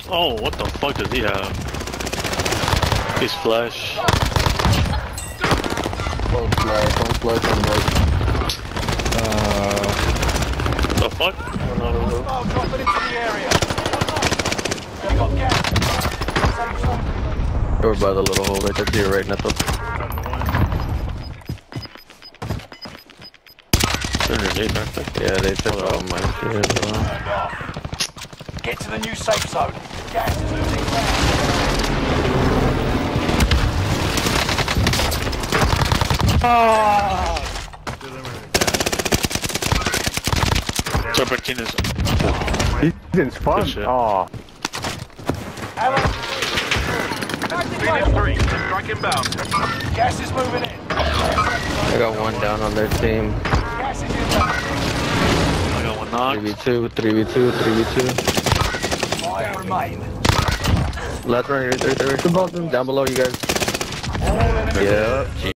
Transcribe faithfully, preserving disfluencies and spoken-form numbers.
Oh, what the fuck does he have? His flash. One flash, one flash on both. Uh, the fuck? I don't know. Hostile dropping into the area. We've got gas. Over by the little hole right there to your right, Nethel. Underneath, aren't they? Yeah, they took all my shit as well. Get to the new safe zone. Gas is moving down. Ah! Serpentine is. He's in spawn. Oh. Phoenix three, strike inbound. Gas is moving in. I got one down on their team. Gas is inbound. I got one knocked. three v two, three v two, three v two. Five remain. Left, right, right, right, right. Down below you guys. All enemies. Yeah.